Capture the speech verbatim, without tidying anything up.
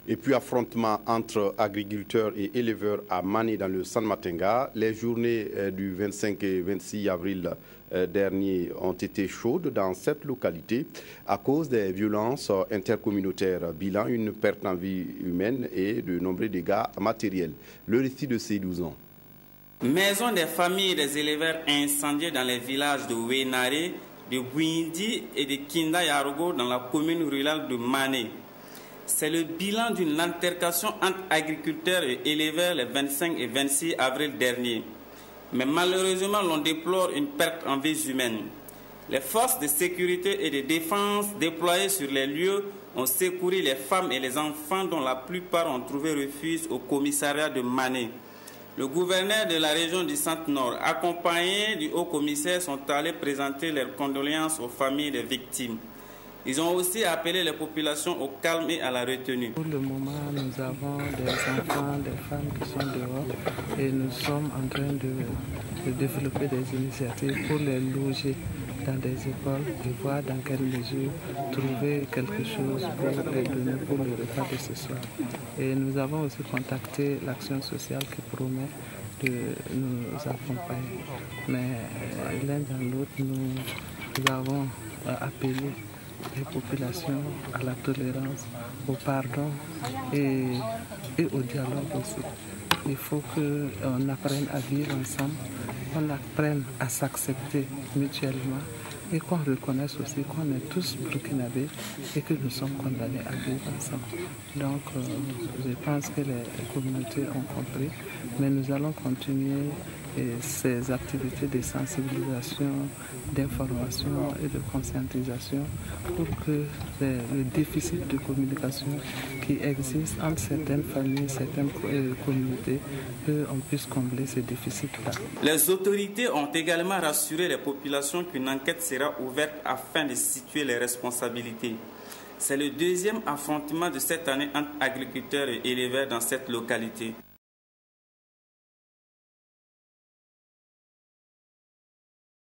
Et puis affrontement entre agriculteurs et éleveurs à Mané dans le San Matenga. Les journées du vingt-cinq et vingt-six avril dernier ont été chaudes dans cette localité à cause des violences intercommunautaires. Bilan, une perte en vie humaine et de nombreux dégâts matériels. Le récit de ces douze ans. Maisons des familles des éleveurs incendiées dans les villages de Wenare, de Bouindi et de Kinda Yarugo dans la commune rurale de Mané. C'est le bilan d'une altercation entre agriculteurs et éleveurs les vingt-cinq et vingt-six avril dernier. Mais malheureusement, l'on déplore une perte en vies humaines. Les forces de sécurité et de défense déployées sur les lieux ont secouru les femmes et les enfants dont la plupart ont trouvé refuge au commissariat de Mané. Le gouverneur de la région du Centre-Nord, accompagné du haut-commissaire, sont allés présenter leurs condoléances aux familles des victimes. Ils ont aussi appelé les populations au calme et à la retenue. Pour le moment, nous avons des enfants, des femmes qui sont dehors et nous sommes en train de, de développer des initiatives pour les loger dans des écoles et voir dans quelle mesure trouver quelque chose pour les donner pour le repas de ce soir. Et nous avons aussi contacté l'action sociale qui promet de nous accompagner. Mais l'un dans l'autre, nous, nous avons appelé les populations à la tolérance, au pardon et, et au dialogue aussi. Il faut qu'on apprenne à vivre ensemble, qu'on apprenne à s'accepter mutuellement et qu'on reconnaisse aussi qu'on est tous burkinabés et que nous sommes condamnés à vivre ensemble. Donc euh, je pense que les communautés ont compris, mais nous allons continuer et ces activités de sensibilisation, d'information et de conscientisation pour que le déficit de communication qui existe entre certaines familles, certaines communautés, qu'on puisse combler ce déficit-là. Les autorités ont également rassuré les populations qu'une enquête sera ouverte afin de situer les responsabilités. C'est le deuxième affrontement de cette année entre agriculteurs et éleveurs dans cette localité.